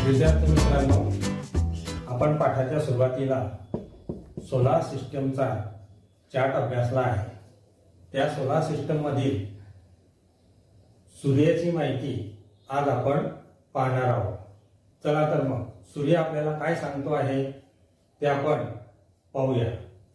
विद्यार्थी मित्रांनो, आपण पाठाच्या सुरुवातीला सोलार सिस्टमचा चार्ट अभ्यासला आहे। त्या सोलार सिस्टम मधील सूर्याची माहिती आज आपण पाहणार आहोत। चला तर मग सूर्य आपल्याला काय सांगतो आहे ते आपण पाहूया।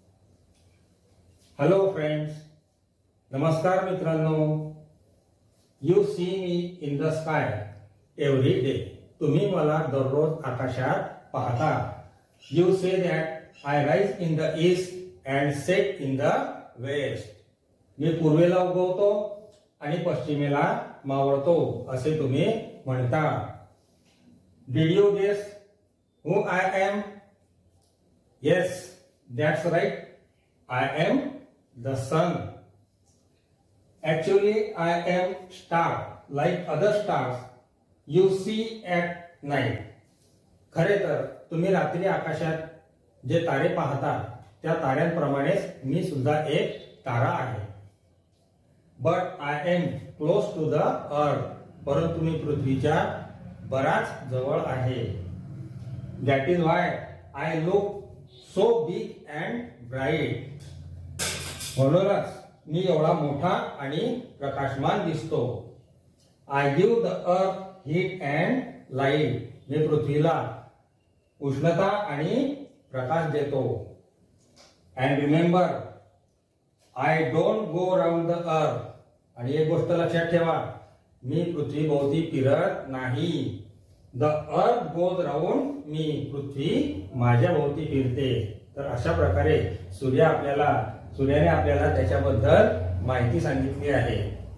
हॅलो फ्रेंड्स, नमस्कार मित्रांनो। You see me in the sky every day. तुम्ही मला दररोज आकाशात पाहता। You say that I rise in the east and set in the west. मी पूर्वेला उगवतो आणि पश्चिमेला मावळतो असे तुम्ही म्हणता। Did you guess who I am? Yes, that's right, I am the sun. Actually, I am star like other stars you see at night. खरे तर तुम्ही रात्री आकाशात जे तारे पाहता त्या ताऱ्यांप्रमाणेच मी सुद्धा एक तारा आहे। But I am close to the earth. परंतु मी पृथ्वीच्या बराच जवळ आहे। That is why I look so big and bright. म्हणूनच मी एवढा मोठा आणि प्रकाशमान दिसतो। I give the earth heat and light. मी पृथ्वीला उष्णता आणि प्रकाश देतो। And remember, I don't go around the earth. आणि एक गोष्ट लक्षात ठेवा, मी पृथ्वी भोवती फिरत नाही। The earth goes round me. पृथ्वी माझ्या भोवती फिरते। तर अशा प्रकारे सूर्याने आपल्याला त्याच्याबद्दल माहिती सांगितली आहे।